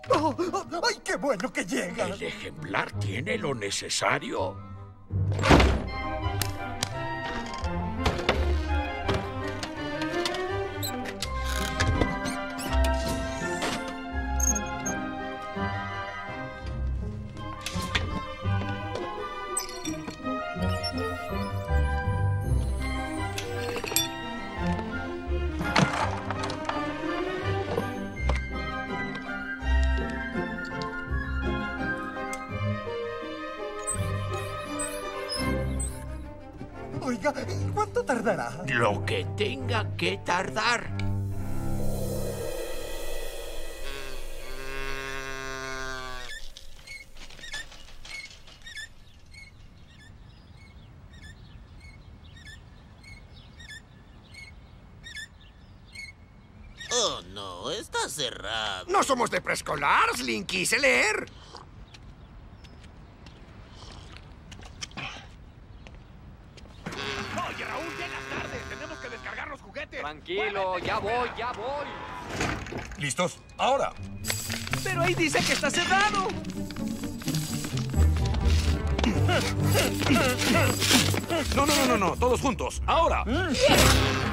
Oh, ¡ay, qué bueno que llega! El ejemplar tiene lo necesario. Oiga, ¿cuánto tardará? Lo que tenga que tardar. Oh, no, está cerrado. No somos de preescolar, Slinky, sé leer. Oye, Raúl, llegas tarde. Tenemos que descargar los juguetes. Tranquilo, ya voy, ya voy. ¿Listos? ¡Ahora! Pero ahí dice que está cerrado. No, todos juntos. ¡Ahora!